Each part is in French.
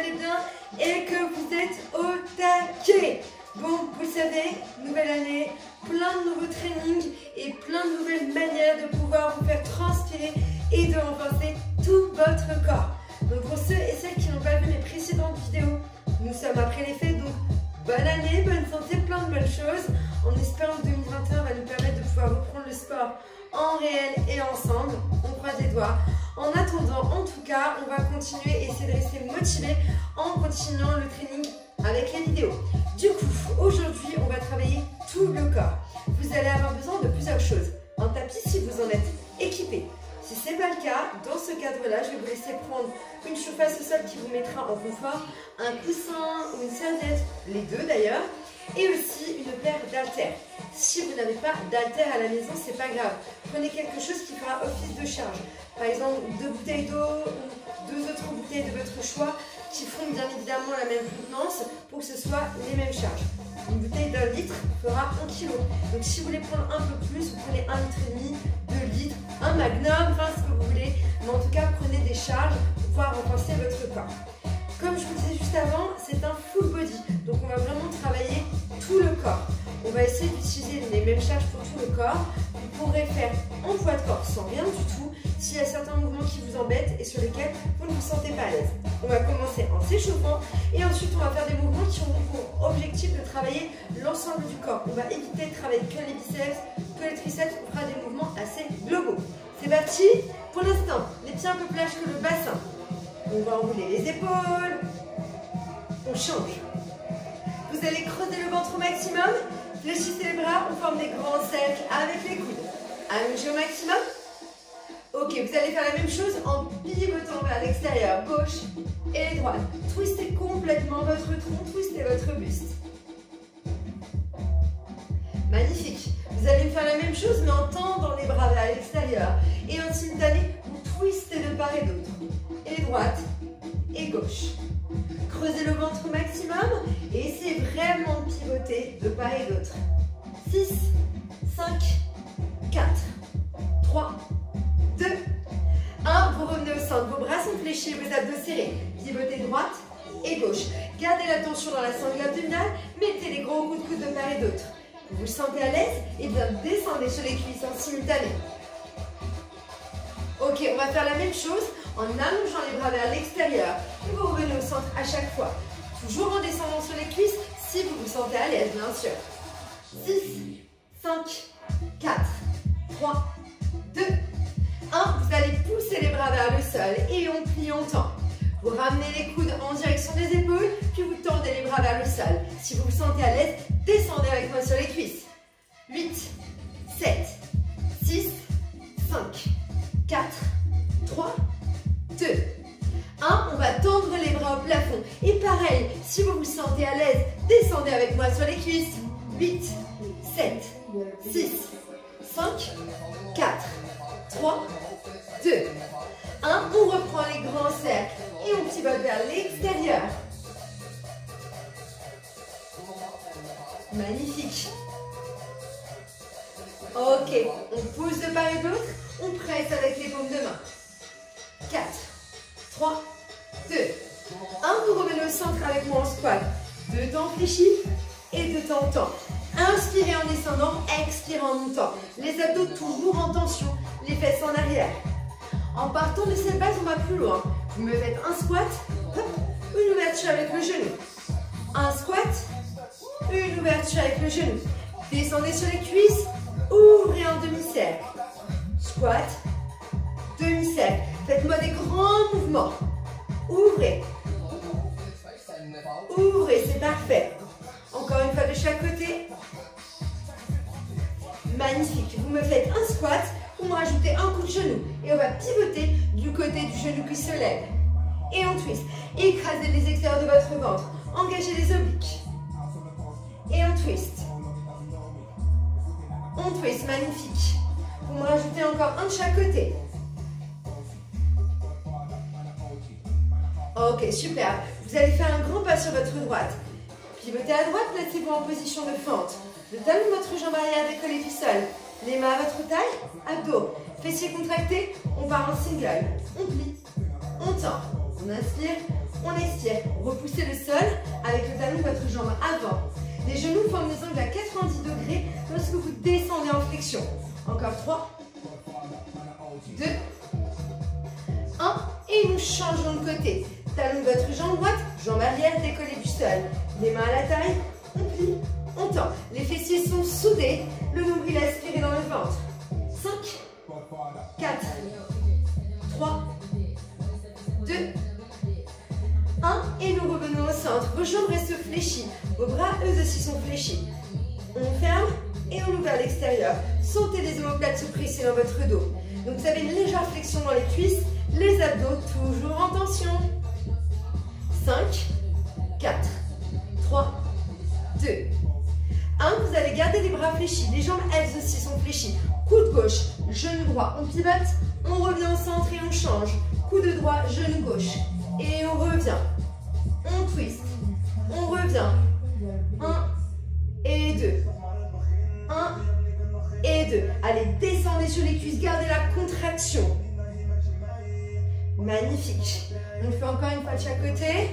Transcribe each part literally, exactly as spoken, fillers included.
allez bien et que vous êtes au taquet. Bon, vous le savez, nouvelle année, plein de nouveaux trainings et plein de nouvelles manières de pouvoir vous faire transpirer et de renforcer tout votre corps. Donc pour ceux et celles qui n'ont pas vu mes précédentes vidéos, nous sommes après les fêtes, donc bonne année, bonne santé, plein de bonnes choses. En espérant que deux mille vingt et un va nous permettre de pouvoir reprendre le sport en réel et ensemble. On croise les doigts. En attendant, en tout cas, on va continuer et essayer de rester motivé en continuant le training avec les vidéos. Du coup, aujourd'hui, on va travailler tout le corps. Vous allez avoir besoin de plusieurs choses. Un tapis si vous en êtes équipé. Si ce n'est pas le cas, dans ce cadre-là, je vais vous laisser prendre une surface au sol qui vous mettra en confort, un coussin ou une serviette, les deux d'ailleurs, et aussi une paire d'haltères. Si vous n'avez pas d'haltères à la maison, c'est pas grave. Prenez quelque chose qui fera office de charge. Par exemple, deux bouteilles d'eau ou deux autres bouteilles de votre choix qui feront bien évidemment la même contenance pour que ce soit les mêmes charges. Une bouteille d'un litre fera un kilo. Donc si vous voulez prendre un peu plus, vous prenez un litre et demi, deux litres, un magnum, enfin ce que vous voulez. Mais en tout cas, prenez des charges pour pouvoir renforcer votre corps. Comme je vous disais juste avant, c'est un full body. Donc on va vraiment travailler tout le corps. On va essayer d'utiliser les mêmes charges pour tout le corps. Vous pourrez faire en poids de corps sans rien du tout s'il y a certains mouvements qui vous embêtent et sur lesquels vous ne vous sentez pas à l'aise. On va commencer en s'échauffant et ensuite on va faire des mouvements qui ont pour objectif de travailler l'ensemble du corps. On va éviter de travailler que les biceps, que les triceps, on fera des mouvements assez globaux. C'est parti. Pour l'instant, les pieds un peu plus larges que le bassin. On va enrouler les épaules. On change. Vous allez creuser le ventre au maximum. Fléchissez les bras, on forme des grands cercles avec les coudes. Allongez au maximum. Ok, vous allez faire la même chose en pivotant vers l'extérieur, gauche et droite. Twistez complètement votre tronc, twistez votre buste. Magnifique. Vous allez faire la même chose mais en tendant les bras vers l'extérieur. Et en simultané, vous twistez de part et d'autre. Et droite et gauche. Creusez le ventre au maximum et essayez vraiment de pivoter de part et d'autre. six, cinq, quatre, trois, deux, un. Vous revenez au centre, vos bras sont fléchis, vos abdos serrés. Pivotez droite et gauche. Gardez la tension dans la sangle abdominale, mettez les gros coups de coude de part et d'autre. Vous vous sentez à l'aise? Et bien descendez sur les cuisses en simultané. Ok, on va faire la même chose en allongeant les bras vers l'extérieur. Et vous revenez au centre à chaque fois. Toujours en descendant sur les cuisses si vous vous sentez à l'aise, bien sûr. six, cinq, quatre, trois, deux, un. Vous allez pousser les bras vers le sol et on plie, on tend. Vous ramenez les coudes en direction des épaules, puis vous tendez les bras vers le sol. Si vous vous sentez à l'aise, descendez avec moi sur les cuisses. huit, sept, six, cinq, quatre, trois, deux, un. On va tendre les bras au plafond. Et pareil, si vous vous sentez à l'aise, descendez avec moi sur les cuisses. huit, sept, six, cinq, quatre, trois, deux, un. On reprend les grands cercles et on pivote vers l'extérieur. Magnifique. Ok, on pousse de part et d'autre, on presse avec les paumes de main. quatre, trois, deux, un. Vous revenez au centre avec moi en squat. Deux temps fléchis et deux temps temps. Inspirez en descendant, expirez en montant. Les abdos toujours en tension, les fesses en arrière. En partant de cette base, on va plus loin. Vous me faites un squat, hop, une ouverture avec le genou. Un squat, une ouverture avec le genou. Descendez sur les cuisses, ouvrez un demi-cercle. Squat, demi-cercle. Faites-moi des grands mouvements. Ouvrez. Ouvrez, c'est parfait. Encore une fois de chaque côté. Magnifique. Vous me faites un squat, vous me rajoutez un coup de genou. Et on va pivoter du côté du genou qui se lève. Et on twist. Écrasez les extérieurs de votre ventre. Engagez les obliques. Et on twist. On twist, magnifique. Vous me rajoutez encore un de chaque côté. Ok, super. Vous allez faire un grand pas sur votre droite. Pivotez à droite, placez-vous en position de fente. Le talon de votre jambe arrière décollé du sol. Les mains à votre taille, abdos. Fessiers contractés, on part en single. On plie, on tend. On inspire, on expire. Repoussez le sol avec le talon de votre jambe avant. Les genoux forment des angles à quatre-vingt-dix degrés lorsque vous descendez en flexion. Encore trois, deux, un. Et nous changeons de côté. Talon de votre jambe droite, jambe arrière décollée du sol. Les mains à la taille, on plie, on tend. Les fessiers sont soudés, le nombril aspiré dans le ventre. cinq, quatre, trois, deux, un. Et nous revenons au centre. Vos jambes restent fléchies. Vos bras, eux aussi, sont fléchis. On ferme et on ouvre vers l'extérieur. Sentez les omoplates se presser dans votre dos. Donc vous avez une légère flexion dans les cuisses, les abdos toujours en tension. cinq, quatre, trois, deux, un. Vous allez garder les bras fléchis. Les jambes, elles aussi, sont fléchies. Coude gauche, genou droit. On pivote, on revient au centre et on change. Coude droit, genou gauche. Et on revient. On twist. On revient. un et deux. un et deux. Allez, descendez sur les cuisses. Gardez la contraction. Magnifique. On le fait encore une fois de chaque côté.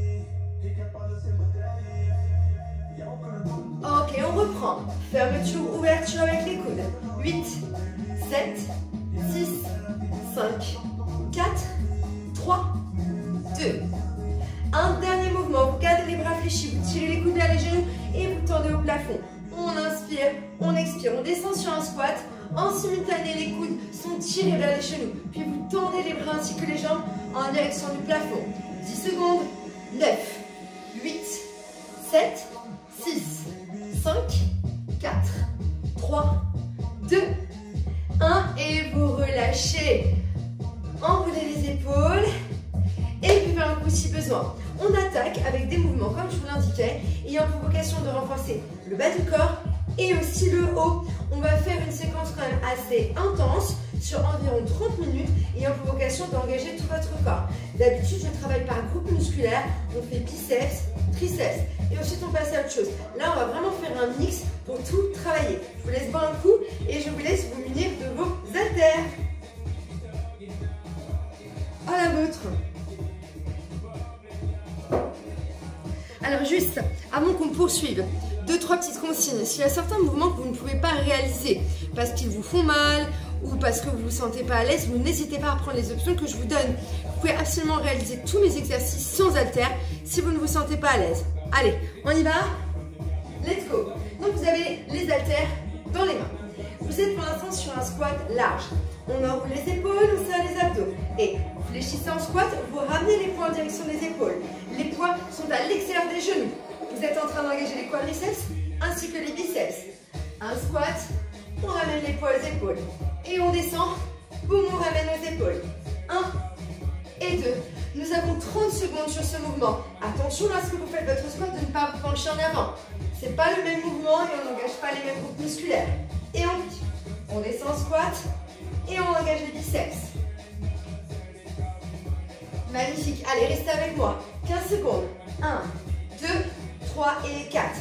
Ok, on reprend. Fermeture, ouverture avec les coudes. huit, sept, six, cinq, quatre, trois, deux. Un dernier mouvement. Vous gardez les bras fléchis. Vous tirez les coudes vers les genoux et vous tendez au plafond. On inspire, on expire. On descend sur un squat. En simultané, les coudes sont tirés vers les genoux. Puis vous tendez les bras ainsi que les jambes en direction du plafond. dix secondes. neuf, huit, sept, six, cinq, quatre, trois, deux, un. Et vous relâchez. Enroulez les épaules. Et puis faire un coup si besoin. On attaque avec des mouvements, comme je vous l'indiquais, ayant pour vocation de renforcer le bas du corps et aussi le haut. On va faire une séquence quand même assez intense sur environ trente minutes, ayant pour vocation d'engager tout votre corps. D'habitude, je travaille par groupe musculaire. On fait biceps, triceps et ensuite on passe à autre chose. Là, on va vraiment faire un mix pour tout travailler. Je vous laisse boire un coup et je vous laisse vous munir de vos haltères. À la vôtre. Alors juste, avant qu'on poursuive, deux, trois petites consignes. S'il y a certains mouvements que vous ne pouvez pas réaliser parce qu'ils vous font mal ou parce que vous ne vous sentez pas à l'aise, vous n'hésitez pas à prendre les options que je vous donne. Vous pouvez absolument réaliser tous mes exercices sans haltères si vous ne vous sentez pas à l'aise. Allez, on y va? Let's go. Donc vous avez les haltères dans les mains. Vous êtes pour l'instant sur un squat large. On enroule les épaules, on serre les abdos. Et fléchissez en squat, vous ramenez les poings en direction des épaules. Les poings sont à l'extérieur des genoux. Vous êtes en train d'engager les quadriceps ainsi que les biceps. Un squat, on ramène les poids aux épaules. Et on descend, boum, on ramène aux épaules. un et deux. Nous avons trente secondes sur ce mouvement. Attention lorsque vous faites votre squat de ne pas vous pencher en avant. Ce n'est pas le même mouvement et on n'engage pas les mêmes groupes musculaires. Et on plie. On descend en squat et on engage les biceps. Magnifique. Allez, restez avec moi. quinze secondes. un, deux, trois et quatre.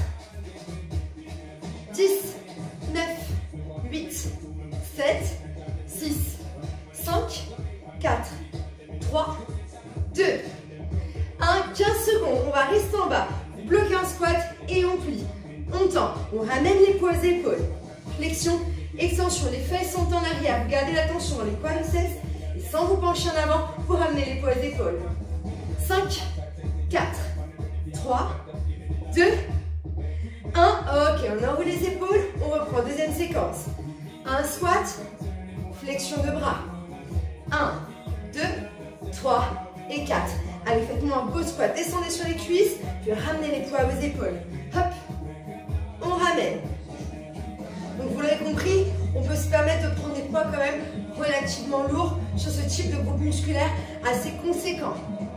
dix, neuf, huit, sept, six, cinq, quatre, trois, deux, un. quinze secondes. On va rester en bas. Bloquez en squat et on plie. On tend. On ramène les poids aux épaules. Flexion, extension. Les fesses sont en arrière. Vous gardez la tension dans les quadriceps. Et sans vous pencher en avant, vous ramenez les poids aux épaules. cinq, quatre, trois, deux, un. Ok, on enroule les épaules. On reprend. Deuxième séquence. Un squat. Flexion de bras. un, deux, trois et quatre. Allez, faites-moi un beau squat. Descendez sur les cuisses, puis ramenez les poids à vos épaules. Hop, on ramène. Donc vous l'avez compris, on peut se permettre de prendre des poids quand même relativement lourds sur ce type de groupe musculaire assez conséquent.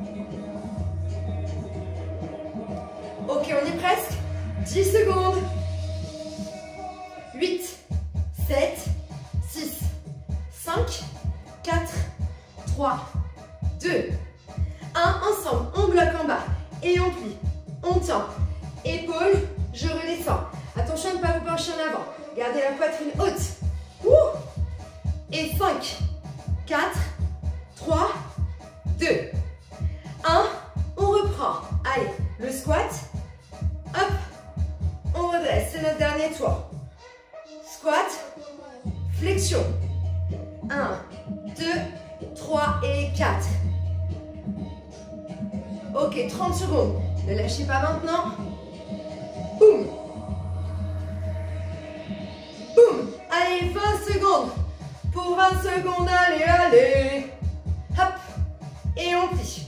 Ok, on y est presque. dix secondes. huit, sept, six, cinq, quatre, trois, deux, un. Ensemble, on bloque en bas et on plie. On tend. Épaules, je redescends. Attention à ne pas vous pencher en avant. Gardez la poitrine haute. Ouh. Et cinq, quatre, trois, deux, trois et quatre. Ok, trente secondes. Ne lâchez pas maintenant. Boum. Boum. Allez, vingt secondes. Pour vingt secondes, allez, allez. Hop. Et on plie.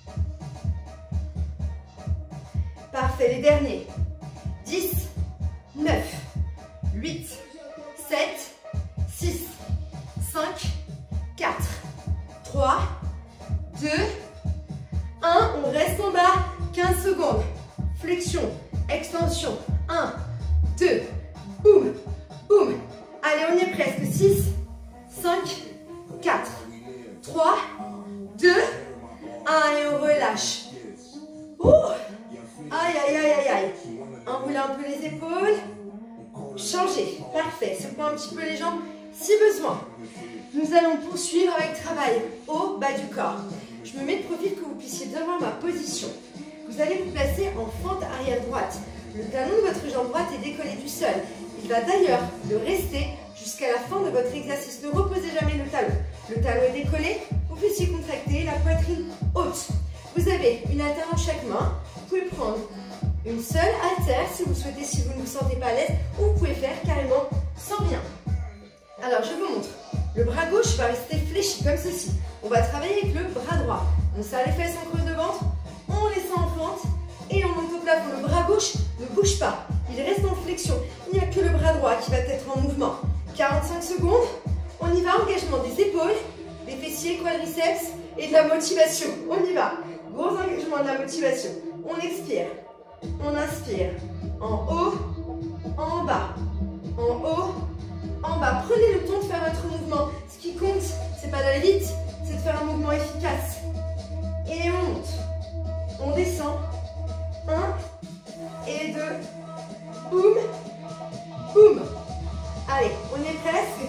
Parfait, les derniers. dix, neuf, huit, sept, six, cinq, quatre, trois, deux, un. On reste en bas. quinze secondes. Flexion, extension. un, deux, boum, boum. Allez, on y est presque. six, cinq, quatre, trois, deux, un. Et on relâche. Ouh. Aïe, aïe, aïe, aïe, aïe. Enroulez un peu les épaules. Changez. Parfait. Secouez un petit peu les jambes si besoin. Nous allons poursuivre avec travail au bas du corps. Je me mets de profil que vous puissiez bien voir ma position. Vous allez vous placer en fente arrière droite. Le talon de votre jambe droite est décollé du sol. Il va d'ailleurs le rester jusqu'à la fin de votre exercice. Ne reposez jamais le talon. Le talon est décollé, vous fessiers contractés, la poitrine haute. Vous avez une haltère dans chaque main. Vous pouvez prendre une seule haltère si vous souhaitez, si vous ne vous sentez pas à l'aise, ou vous pouvez faire carrément sans rien. Alors, je vous montre. Le bras gauche va rester fléchi comme ceci. On va travailler avec le bras droit. On serre les fesses, on creuse le ventre, on les sent en fente et on monte au plafond. Le bras gauche ne bouge pas, il reste en flexion. Il n'y a que le bras droit qui va être en mouvement. quarante-cinq secondes, on y va, engagement des épaules, des fessiers, quadriceps et de la motivation. On y va, gros engagement de la motivation. On expire, on inspire, en haut, en bas, en haut, en bas. Prenez le temps de faire votre mouvement. Ce qui compte, c'est pas d'aller vite, c'est de faire un mouvement efficace. Et on monte, on descend, un et deux, boum, boum. Allez, on y est presque.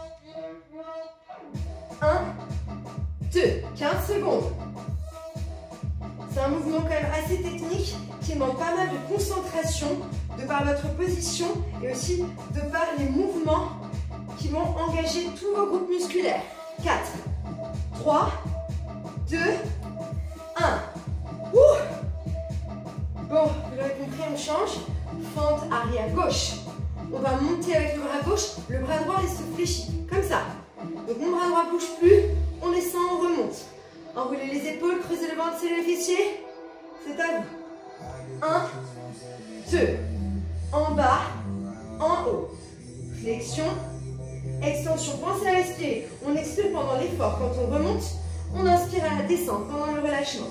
un, deux, quinze secondes. C'est un mouvement quand même assez technique qui demande pas mal de concentration de par votre position et aussi de par les mouvements qui vont engager tous vos groupes musculaires. quatre, trois, deux, un. Ouh. Bon, vous l'avez compris, on change. Fente arrière gauche. On va monter avec le bras gauche, le bras droit reste fléchi, comme ça. Donc mon bras droit ne bouge plus, on descend, on remonte. Enroulez les épaules, creusez le ventre, serrez les fessiers. C'est à vous. un, deux, en bas, en haut. Flexion, extension. Pensez à respirer. On expire pendant l'effort. Quand on remonte, on inspire à la descente pendant le relâchement.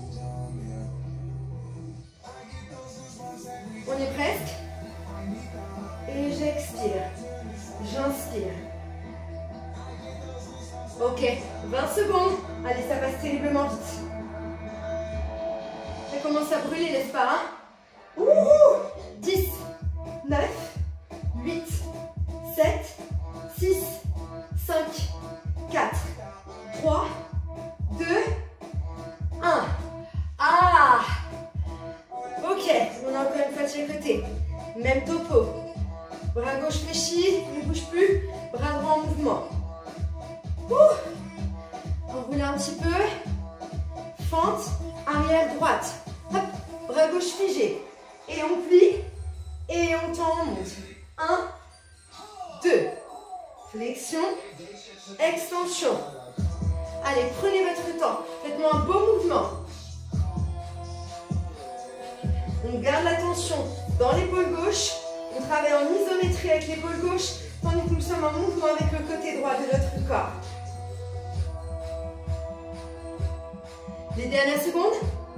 On est presque. Et j'expire. J'inspire. Ok, vingt secondes. Allez, ça passe terriblement vite. Ça commence à brûler, n'est-ce pas, hein? Ouh, dix, neuf, huit, sept, six, cinq, quatre, trois, deux, un. Ah! Ok, on a encore une fois de chaque côté. Même topo. Bras gauche fléchi, ne bouge plus. Bras droit en mouvement. Ouh. Enroulez un petit peu. Fente, arrière droite. Hop, bras gauche figé. Et on plie. Et on tend, on monte. un, deux. Flexion, extension. Allez, prenez votre temps. Faites-moi un beau mouvement. On garde la tension dans l'épaule gauche. On travaille en isométrie avec l'épaule gauche, tandis que nous sommes en mouvement avec le côté droit de notre corps. Les dernières secondes.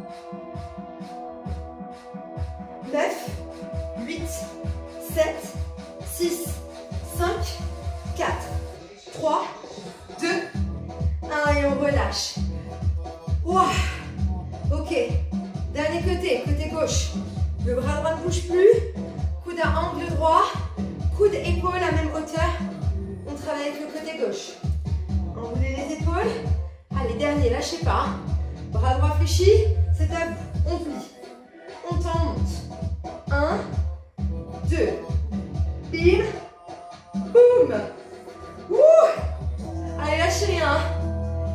neuf, huit, sept, six, cinq, quatre, trois, deux, un et on relâche. Wow. Ok. Dernier côté, côté gauche. Le bras droit ne bouge plus. Coude à angle droit. Coude épaule à même hauteur. On travaille avec le côté gauche. Enroulez les épaules. Allez, dernier, lâchez pas. Bras droit fléchi. C'est à vous. On plie. On tend, on monte. un, deux. Bim. Boum. Ouh. Allez, lâchez rien.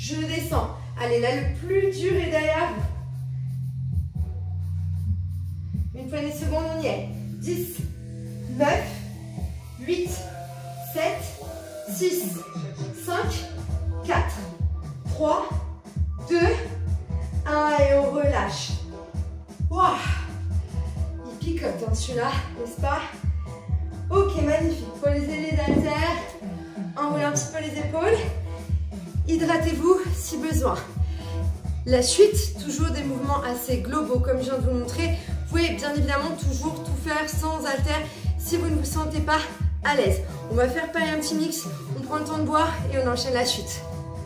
je descends. Allez, là, le plus dur est derrière vous. Une poignée de secondes, on y est. dix, neuf, huit, sept, six, cinq, quatre, trois, deux, un et on relâche. Wow. Il picote hein, celui-là, n'est-ce pas? Ok, magnifique. Posez les haltères, enroulez un petit peu les épaules. Hydratez-vous si besoin. La suite, toujours des mouvements assez globaux comme je viens de vous montrer. Vous pouvez bien évidemment toujours tout faire sans haltères si vous ne vous sentez pas à l'aise. On va faire pareil un petit mix, on prend le temps de boire et on enchaîne la suite.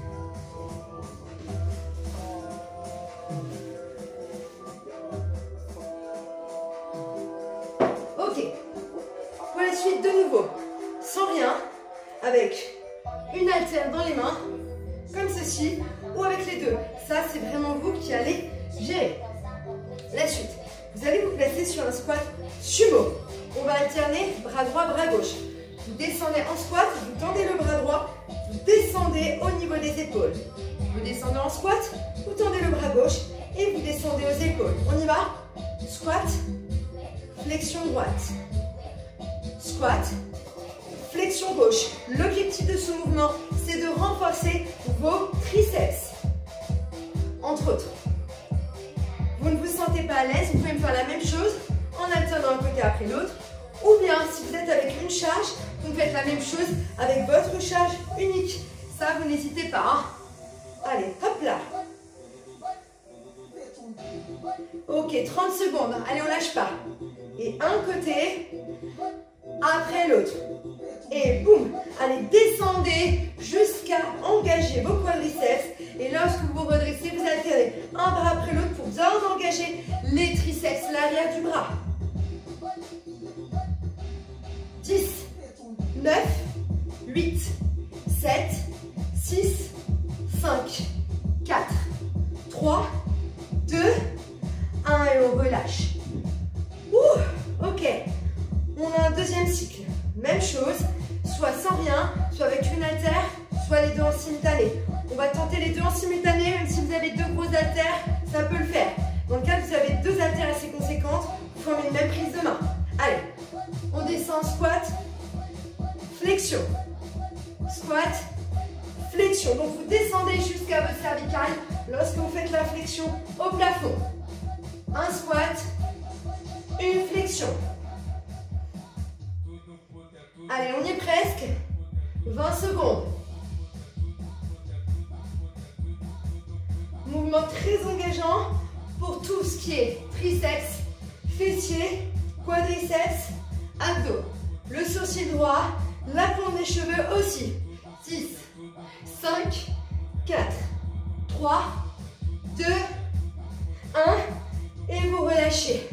Ok, pour la suite de nouveau, sans rien, avec une haltère dans les mains, comme ceci, ou avec les deux. Ça, c'est vraiment vous qui allez gérer. La suite, vous allez vous placer sur un squat sumo. On va alterner bras droit, bras gauche. Vous descendez en squat, vous tendez le bras droit, vous descendez au niveau des épaules. Vous descendez en squat, vous tendez le bras gauche et vous descendez aux épaules. On y va? Squat, flexion droite. Squat, flexion gauche. L'objectif de ce mouvement, c'est de renforcer vos triceps, entre autres. Vous ne vous sentez pas à l'aise, vous pouvez me faire la même chose en alternant un côté après l'autre. Ou bien, si vous êtes avec une charge, vous faites la même chose avec votre charge unique. Ça, vous n'hésitez pas. Hein. Allez, hop là. Ok, trente secondes. Allez, on lâche pas. Et un côté, après l'autre. Et boum. Allez, descendez jusqu'à engager vos quadriceps. Et lorsque vous vous redressez, vous alternez un bras après l'autre pour bien engager les triceps, l'arrière du bras. dix, neuf, huit, sept, six, cinq, quatre, trois, deux, un et on relâche. Ouh, ok. On a un deuxième cycle. Même chose, soit sans rien, soit avec une haltère, soit les deux en simultané. On va tenter les deux en simultané, même si vous avez deux grosses haltères, ça peut le faire. Dans le cas où vous avez deux haltères assez conséquentes, vous formez une même prise de main. Allez, on descend, squat, flexion, squat, flexion. Donc vous descendez jusqu'à votre cervicale lorsque vous faites la flexion au plafond. Un squat, une flexion. Allez, on y est presque. vingt secondes. Mouvement très engageant pour tout ce qui est triceps, fessiers, quadriceps, abdos. Le sourcil droit, la pointe des cheveux aussi. dix, cinq, quatre, trois, deux, un. Et vous relâchez.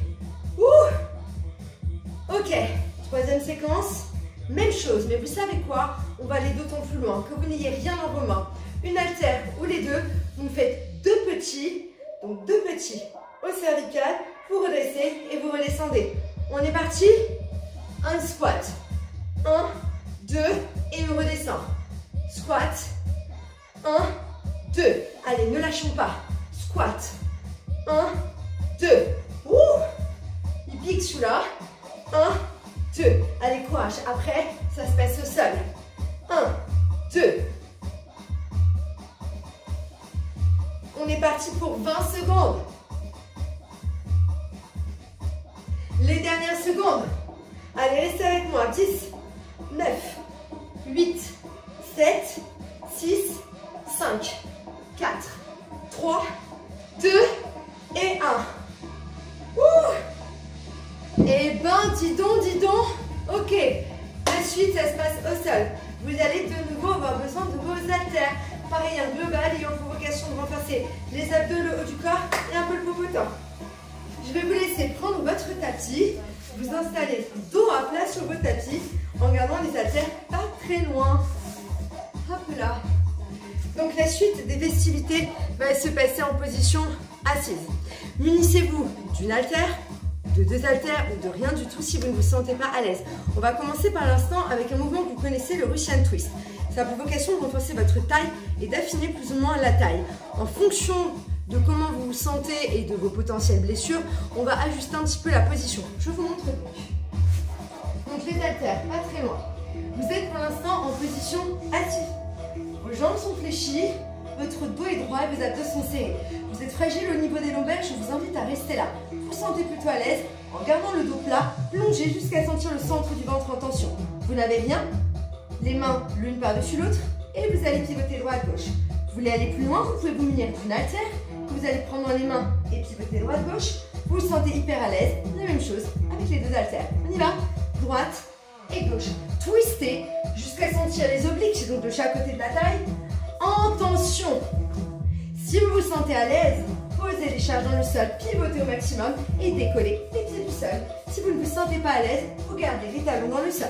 Ouh. Ok, troisième séquence. Même chose, mais vous savez quoi? On va aller d'autant plus loin, que vous n'ayez rien dans vos mains. Une haltère ou les deux, vous faites deux petits, donc deux petits au cervical, vous redressez et vous redescendez. On est parti? Un squat. Un, deux, et on redescend. Squat. Un, deux. Allez, ne lâchons pas. Squat. Un, deux. Ouh! Il pique celui-là. Un, deux. Allez, courage. Après, ça se passe au sol. Un, deux. On est parti pour vingt secondes. Les dernières secondes. Allez, restez avec moi. dix, neuf, huit, sept, six, cinq, quatre, trois, deux et un. Ouh! Et ben, dis donc, dis donc. Ok. La suite, ça se passe au sol. Vous allez de nouveau avoir besoin de vos haltères. Pareil, un global ayant pour vocation de renforcer les abdos, le haut du corps et un peu le popotin. Je vais vous laisser prendre votre tapis, vous installer dos à plat sur votre tapis en gardant les haltères pas très loin. Hop là. Donc la suite des festivités va se passer en position assise. Munissez-vous d'une haltère, de deux haltères ou de rien du tout si vous ne vous sentez pas à l'aise. On va commencer par l'instant avec un mouvement que vous connaissez, le Russian Twist. Ça a pour vocation de renforcer votre taille et d'affiner plus ou moins la taille. En fonction de comment vous vous sentez et de vos potentielles blessures, on va ajuster un petit peu la position. Je vous montre donc. Donc les haltères, pas très loin. Vous êtes pour l'instant en position assise. Vos jambes sont fléchies, votre dos est droit et vos abdos sont serrés. Vous êtes fragile au niveau des lombaires, je vous invite à rester là. Vous vous sentez plutôt à l'aise en gardant le dos plat, plongez jusqu'à sentir le centre du ventre en tension. Vous n'avez rien, les mains l'une par-dessus l'autre et vous allez pivoter droite-gauche. Vous voulez aller plus loin, vous pouvez vous munir d'une haltère que vous allez prendre dans les mains et pivoter droite-gauche. Vous vous sentez hyper à l'aise, la même chose avec les deux haltères. On y va, droite et gauche. Twistez jusqu'à sentir les obliques, donc de chaque côté de la taille, en tension. Si vous vous sentez à l'aise, posez les charges dans le sol, pivotez au maximum et décollez les pieds du sol. Si vous ne vous sentez pas à l'aise, vous gardez les talons dans le sol.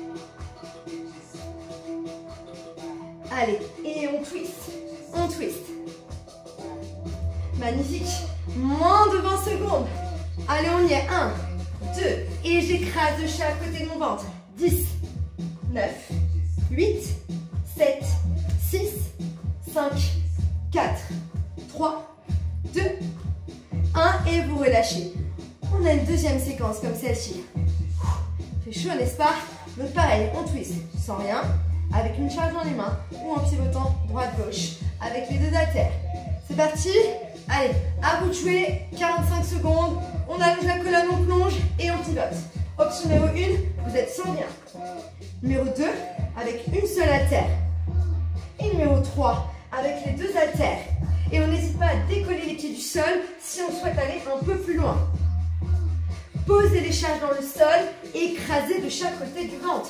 Allez, et on twist, on twist. Magnifique. Moins de vingt secondes. Allez, on y est. un, deux, et j'écrase de chaque côté de mon ventre. dix, neuf, huit, sept, six, cinq, quatre, trois, deux, un et vous relâchez. On a une deuxième séquence comme celle-ci. Fait chaud, n'est-ce pas? Donc pareil, on twist sans rien, avec une charge dans les mains ou en pivotant droite-gauche avec les deux haltères. C'est parti? Allez, à vous de jouer, quarante-cinq secondes, on allonge la colonne, on plonge et on pivote. Option numéro un, vous êtes sans rien. Numéro deux, avec une seule haltère. Et numéro trois, avec les deux haltères. Et on n'hésite pas à décoller les pieds du sol si on souhaite aller un peu plus loin. Posez les charges dans le sol et écrasez de chaque côté du ventre.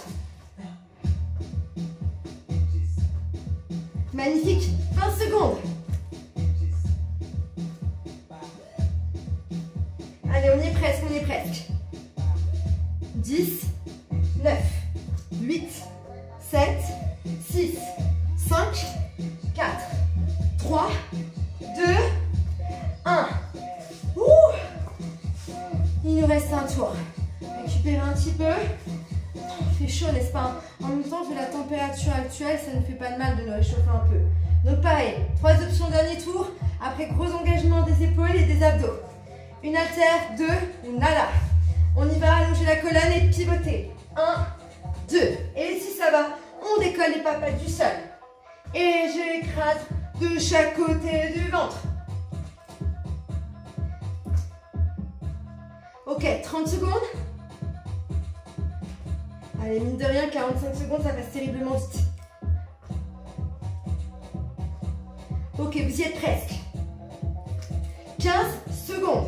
Magnifique, vingt secondes. Allez, on y est presque, on y est presque. dix, neuf, huit, sept, six, cinq, quatre, trois, deux, un. Ouh! Il nous reste un tour. Récupérez un petit peu. Il fait chaud, n'est-ce pas? En même temps, vu la température actuelle, ça ne fait pas de mal de nous réchauffer un peu. Donc pareil, trois options dernier tour. Après, gros engagement des épaules et des abdos. Une haltère, deux, une nada. On y va, allonger la colonne et pivoter. un, deux. Et si ça va, on décolle les papates du sol. Et j'écrase de chaque côté du ventre. Ok, trente secondes. Allez, mine de rien, quarante-cinq secondes, ça passe terriblement vite. Ok, vous y êtes presque. quinze secondes.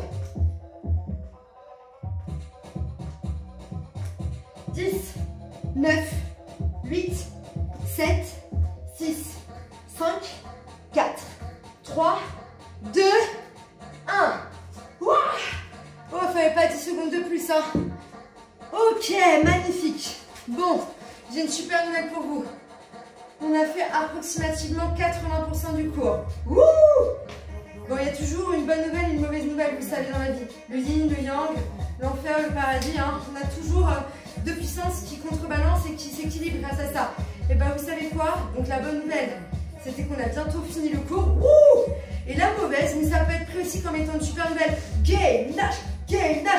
dix, neuf, huit, sept, six, cinq, quatre, trois, deux, un. Ouah! Oh, il ne fallait pas dix secondes de plus, hein. Ok, magnifique. Bon, j'ai une super nouvelle pour vous. On a fait approximativement quatre-vingts pour cent du cours. Wouh! Bon, il y a toujours une bonne nouvelle et une mauvaise nouvelle, vous savez, dans la vie. Le yin, le yang, l'enfer, le paradis, hein. On a toujours euh, deux puissances qui contrebalancent et qui s'équilibrent grâce à ça. Et ben, vous savez quoi? Donc, la bonne nouvelle, c'était qu'on a bientôt fini le cours. Wouh! Et la mauvaise, mais ça peut être pris aussi comme étant une super nouvelle. Gainage, gainage,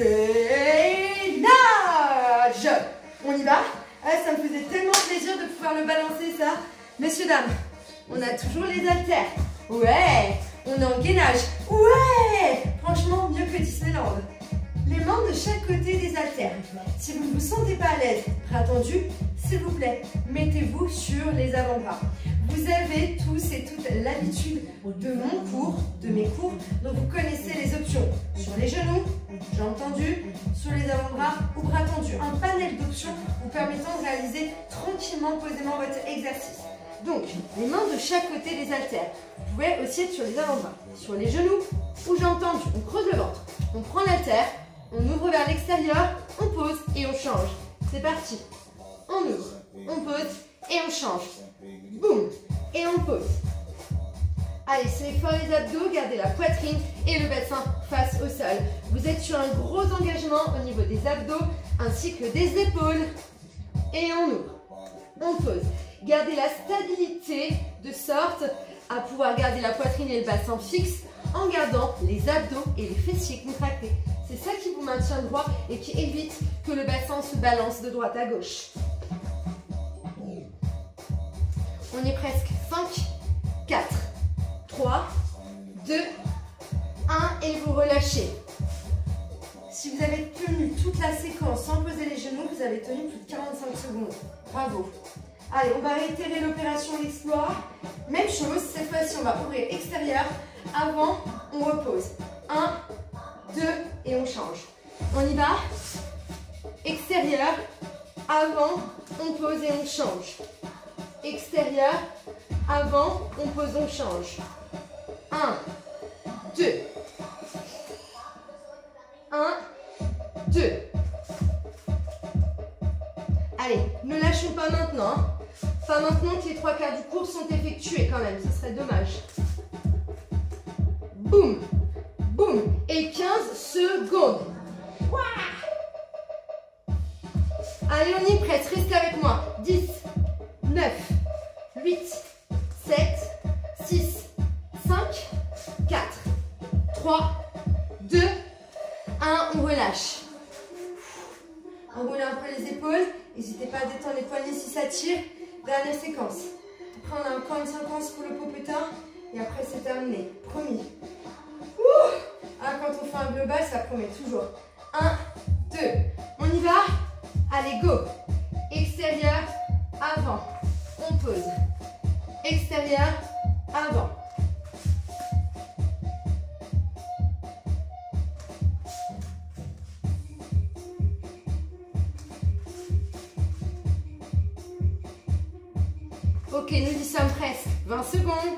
gainage. On y va? Ah, ça me faisait tellement plaisir de pouvoir le balancer, ça. Messieurs, dames, on a toujours les haltères. Ouais! On est en gainage. Ouais! Franchement, mieux que Disneyland. Les mains de chaque côté des haltères. Si vous ne vous sentez pas à l'aise, bras tendus, s'il vous plaît, mettez-vous sur les avant-bras. Vous avez tous et toutes l'habitude de mon cours, de mes cours, donc vous connaissez les options sur les genoux, jambes tendues, sur les avant-bras ou bras tendus. Un panel d'options vous permettant de réaliser tranquillement, posément votre exercice. Donc, les mains de chaque côté des haltères. Vous pouvez aussi être sur les avant-bras, sur les genoux ou jambes tendues. On creuse le ventre, on prend l'haltère, on ouvre vers l'extérieur, on pose et on change. C'est parti. On ouvre, on pose et on change. Boum. Et on pose. Allez, c'est fort les abdos, gardez la poitrine et le bassin face au sol. Vous êtes sur un gros engagement au niveau des abdos ainsi que des épaules. Et on ouvre, on pose. Gardez la stabilité de sorte à pouvoir garder la poitrine et le bassin fixe en gardant les abdos et les fessiers contractés. C'est ça qui vous maintient droit et qui évite que le bassin se balance de droite à gauche. On y est presque. cinq, quatre, trois, deux, un et vous relâchez. Si vous avez tenu toute la séquence sans poser les genoux, vous avez tenu plus de quarante-cinq secondes. Bravo. Allez, on va réitérer l'opération Explore. Même chose, cette fois-ci, on va ouvrir extérieur. Avant, on repose. un, deux et on change. On y va. Extérieur. Avant, on pose et on change. Extérieur. Avant, on pose, on change. un, deux. un, deux. Allez, ne lâchons pas maintenant. Pas maintenant que les trois quarts du cours sont effectués quand même, ce serait dommage. Boum, boum. Et quinze secondes. Ouah. Allez, on y est presque. Restez avec moi. dix, neuf, huit, sept, six, cinq, quatre, trois, deux, un. On relâche. Enroulez un peu les épaules. N'hésitez pas à détendre les poignets si ça tire. Dernière séquence. Après, on a encore une séquence pour le popotin. Et après, c'est terminé. Promis. Ouh. Ah, quand on fait un global, ça promet toujours. un, deux. On y va. Allez, go. Extérieur, avant. On pose. Extérieur, avant. Ok, nous y sommes presque. vingt secondes.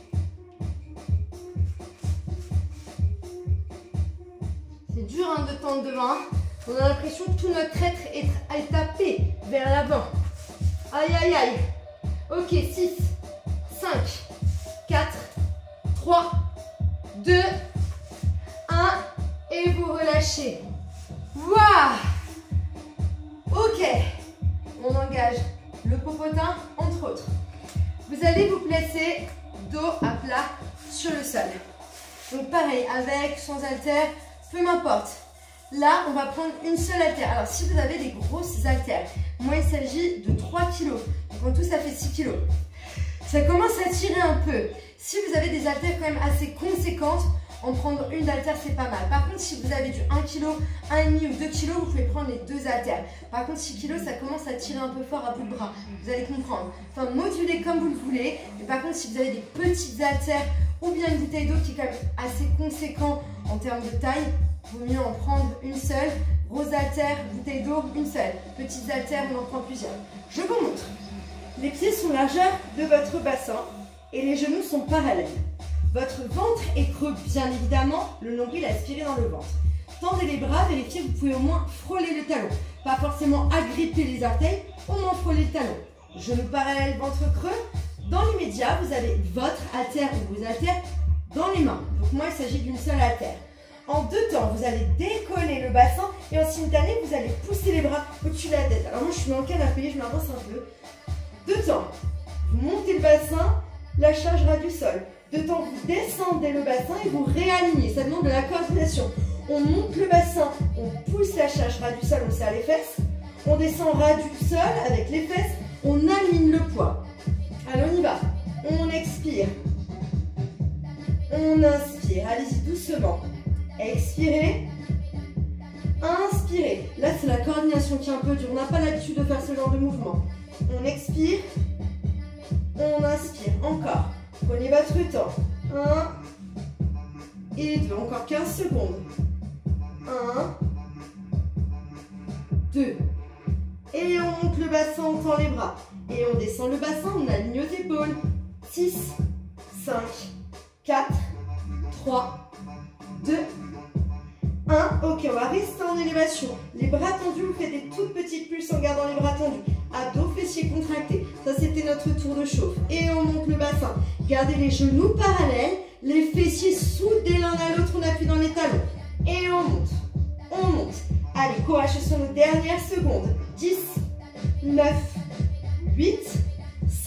C'est dur hein, de tendre devant. On a l'impression que tout notre être est, est tapé vers l'avant. Aïe, aïe, aïe. Ok, six, cinq, quatre, trois, deux, un. Et vous relâchez. Waouh. Ok. On engage le popotin, entre autres. Vous allez vous placer dos à plat sur le sol. Donc pareil, avec, sans haltère, peu m'importe. Là, on va prendre une seule haltère. Alors, si vous avez des grosses haltères, moi, il s'agit de trois kilos. Donc, en tout, ça fait six kilos. Ça commence à tirer un peu. Si vous avez des haltères quand même assez conséquentes, en prendre une haltère, c'est pas mal. Par contre, si vous avez du un kilo, un virgule cinq ou deux kilos, vous pouvez prendre les deux haltères. Par contre, six kilos, ça commence à tirer un peu fort à bout de bras. Vous allez comprendre. Enfin, modulez comme vous le voulez. Mais par contre, si vous avez des petites haltères ou bien une bouteille d'eau qui est quand même assez conséquent en termes de taille, il vaut mieux en prendre une seule. Grosse haltère, bouteille d'eau, une seule. Petites haltères, on en prend plusieurs. Je vous montre. Les pieds sont largeur de votre bassin et les genoux sont parallèles. Votre ventre est creux, bien évidemment, le nombril aspiré dans le ventre. Tendez les bras, vérifiez que vous pouvez au moins frôler le talon. Pas forcément agripper les orteils, au moins frôler le talon. Genoux parallèles, ventre creux. Dans l'immédiat, vous avez votre haltère ou vos haltères dans les mains. Donc moi, il s'agit d'une seule haltère. En deux temps, vous allez décoller le bassin et en simultané, vous allez pousser les bras au-dessus de la tête. Alors moi, je suis dans le canapé, je m'avance un peu. Deux temps, vous montez le bassin, la charge ras du sol. Deux temps, vous descendez le bassin et vous réalignez. Ça demande de la coordination. On monte le bassin, on pousse la charge ras du sol, on serre les fesses. On descend ras du sol avec les fesses, on aligne le poids. Allez, on y va. On expire. On inspire. Allez-y doucement. Expirez. Inspirez. Là, c'est la coordination qui est un peu dure. On n'a pas l'habitude de faire ce genre de mouvement. On expire. On inspire. Encore. Prenez votre temps. un et deux. Encore quinze secondes. un, deux. Et on monte le bassin, on tend les bras. Et on descend le bassin, on aligne aux épaules. six, cinq, quatre, trois, deux, un. Ok, on va rester en élévation. Les bras tendus, vous faites des toutes petites pulses en gardant les bras tendus. Abdos, fessiers contractés. Ça, c'était notre tour de chauffe. Et on monte le bassin. Gardez les genoux parallèles, les fessiers soudés l'un à l'autre, on appuie dans les talons. Et on monte. On monte. Allez, courage sur nos dernières secondes. dix, neuf, huit,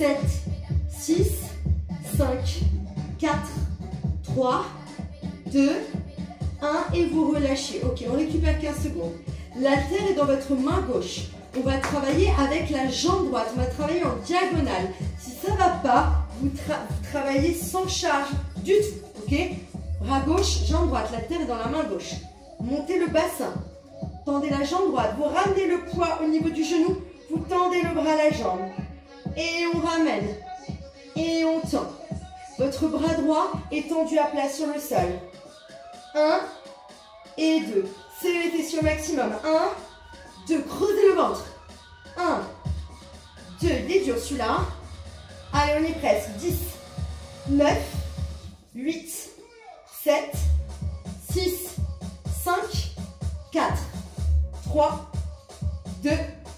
deux, un et vous relâchez. Ok, on récupère quinze secondes. L'haltère est dans votre main gauche. On va travailler avec la jambe droite. On va travailler en diagonale. Si ça ne va pas, vous, tra vous travaillez sans charge du tout. Ok? Bras gauche, jambe droite. L'haltère est dans la main gauche. Montez le bassin. Tendez la jambe droite. Vous ramenez le poids au niveau du genou. Vous tendez le bras à la jambe. Et on ramène. Et on tend. Votre bras droit est tendu à plat sur le sol. un et deux. Serrez les fessiers au maximum. un, deux. Creusez le ventre. un, deux. Il est dur celui-là. Allez, on est presque. dix, neuf, huit, sept, six, cinq, quatre, trois, deux,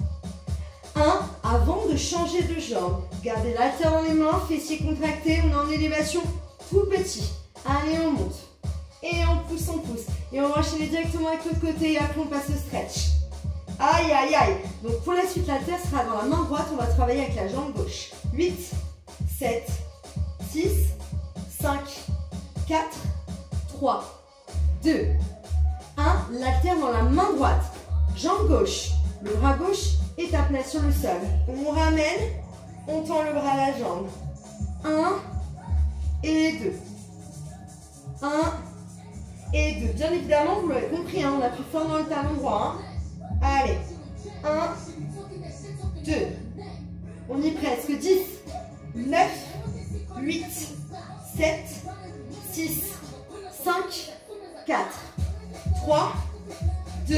un. Avant de changer de jambe, gardez l'haltère dans les mains, fessiers contractés, on est en élévation tout petit. Allez, on monte. Et on pousse, on pousse. Et on va enchaîner directement avec l'autre côté et après on passe au stretch. Aïe, aïe, aïe. Donc pour la suite, l'haltère sera dans la main droite, on va travailler avec la jambe gauche. huit, sept, six, cinq, quatre, trois, deux, un. L'haltère dans la main droite. Jambe gauche. Le bras gauche est à plat sur le sol. On ramène, on tend le bras à la jambe. un et deux. un et deux. Bien évidemment, vous l'avez compris, hein, on appuie fort dans le talon droit. Hein. Allez. un, deux. On y est presque. dix, neuf, huit, sept, six, cinq, quatre, trois, deux,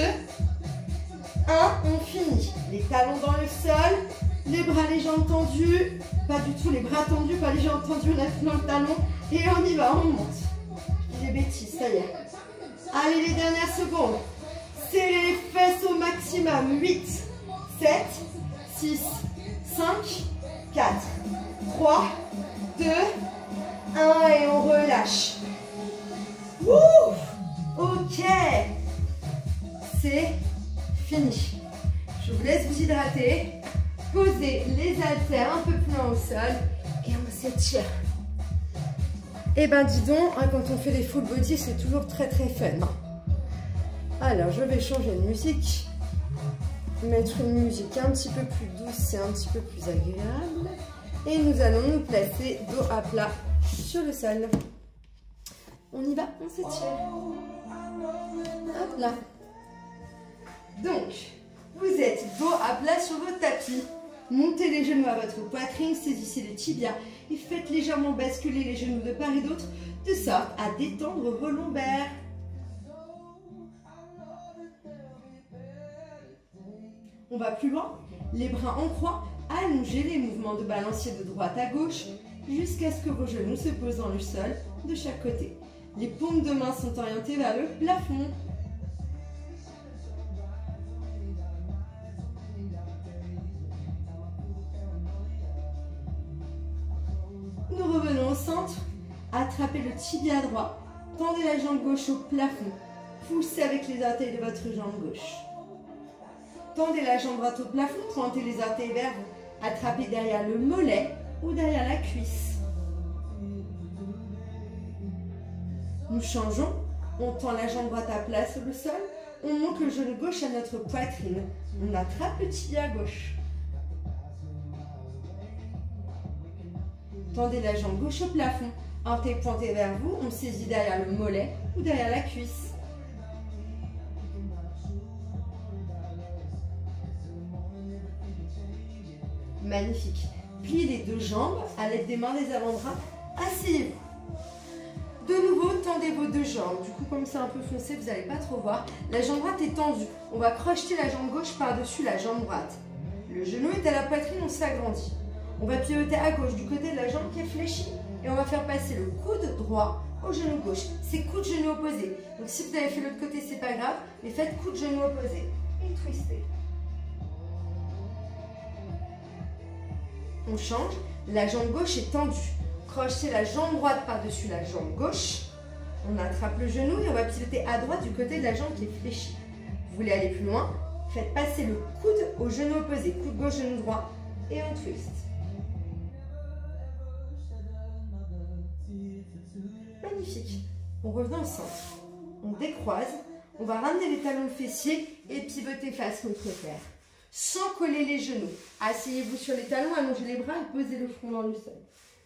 un. On finit. Les talons dans le sol. Les bras, les jambes tendues. Pas du tout les bras tendus, pas les jambes tendues. On appuie dans le talon. Et on y va, on monte. Des bêtises, ça y est. Allez, les dernières secondes. Serrez les fesses au maximum. huit, sept, six, cinq, quatre, trois, deux, un. Et on relâche. Ouf! Ok. C'est fini. Je vous laisse vous hydrater. Posez les haltères un peu plus loin au sol. Et on s'étire. Eh ben dis donc, hein, quand on fait des full body, c'est toujours très très fun. Alors, je vais changer de musique. Mettre une musique un petit peu plus douce et un petit peu plus agréable. Et nous allons nous placer dos à plat sur le sol. On y va, on s'étire. Hop là. Donc, vous êtes dos à plat sur votre tapis. Montez les genoux à votre poitrine, saisissez les tibias et faites légèrement basculer les genoux de part et d'autre de sorte à détendre vos lombaires. On va plus loin, les bras en croix, allongez les mouvements de balancier de droite à gauche jusqu'à ce que vos genoux se posent dans le sol de chaque côté. Les paumes de main sont orientées vers le plafond. Nous revenons au centre, attrapez le tibia droit, tendez la jambe gauche au plafond, poussez avec les orteils de votre jambe gauche. Tendez la jambe droite au plafond, pointez les orteils vers vous, attrapez derrière le mollet ou derrière la cuisse. Nous changeons, on tend la jambe droite à plat sur le sol, on monte le genou gauche à notre poitrine, on attrape le tibia gauche. Tendez la jambe gauche au plafond, orteil pointé vers vous, on saisit derrière le mollet ou derrière la cuisse. Magnifique. Pliez les deux jambes à l'aide des mains des avant-bras. Asseyez-vous. De nouveau, tendez vos deux jambes. Du coup, comme c'est un peu foncé, vous n'allez pas trop voir. La jambe droite est tendue. On va crocheter la jambe gauche par-dessus la jambe droite. Le genou est à la poitrine, on s'agrandit. On va pivoter à gauche du côté de la jambe qui est fléchie et on va faire passer le coude droit au genou gauche. C'est coude genou opposé. Donc si vous avez fait l'autre côté, c'est pas grave, mais faites coude genou opposé et twistez. On change, la jambe gauche est tendue. Crochetez la jambe droite par-dessus la jambe gauche. On attrape le genou et on va pivoter à droite du côté de la jambe qui est fléchie. Vous voulez aller plus loin, faites passer le coude au genou opposé. Coude gauche, genou droit et on twist. Magnifique. On revient au centre. On décroise. On va ramener les talons fessiers et pivoter face contre terre. Sans coller les genoux. Asseyez-vous sur les talons, allongez les bras et posez le front dans le sol.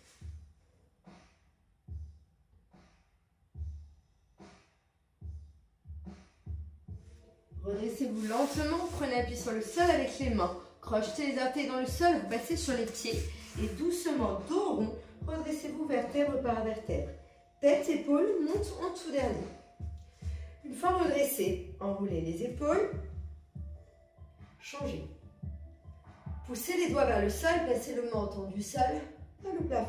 Redressez-vous lentement, prenez appui sur le sol avec les mains. Crochetez les orteils dans le sol, vous passez sur les pieds. Et doucement, dos rond, redressez-vous vertèbre par vertèbre. Tête, épaules, monte en tout dernier. Une fois redressé, enroulez les épaules. Changez. Poussez les doigts vers le sol, placez le menton du sol vers le plafond.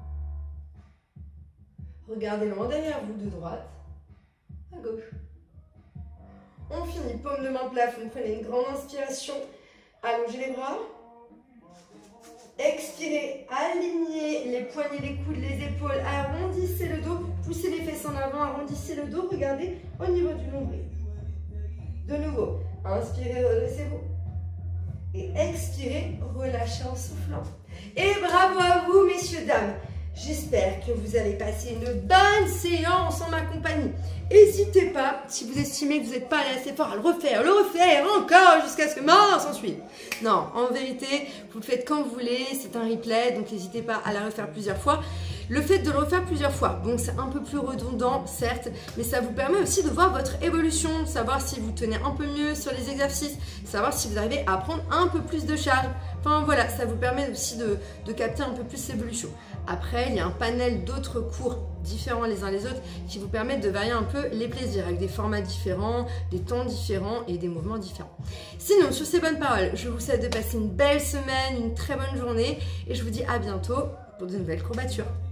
Regardez loin derrière vous de droite à gauche. On finit, paume de main plafond, prenez une grande inspiration, allongez les bras. Expirez, alignez les poignets, les coudes, les épaules, arrondissez le dos, poussez les fesses en avant, arrondissez le dos, regardez au niveau du nombril. De nouveau, inspirez, redressez-vous. Et expirez, relâchez en soufflant. Et bravo à vous, messieurs, dames. J'espère que vous avez passé une bonne séance en ma compagnie. N'hésitez pas, si vous estimez que vous n'êtes pas allé assez fort, à le refaire, le refaire encore jusqu'à ce que mort s'en suive. Non, en vérité, vous le faites quand vous voulez, c'est un replay, donc n'hésitez pas à la refaire plusieurs fois. Le fait de le refaire plusieurs fois, donc c'est un peu plus redondant, certes, mais ça vous permet aussi de voir votre évolution, savoir si vous tenez un peu mieux sur les exercices, savoir si vous arrivez à prendre un peu plus de charge. Enfin voilà, ça vous permet aussi de, de capter un peu plus l'évolution. Après, il y a un panel d'autres cours différents les uns les autres qui vous permettent de varier un peu les plaisirs avec des formats différents, des temps différents et des mouvements différents. Sinon, sur ces bonnes paroles, je vous souhaite de passer une belle semaine, une très bonne journée et je vous dis à bientôt pour de nouvelles courbatures.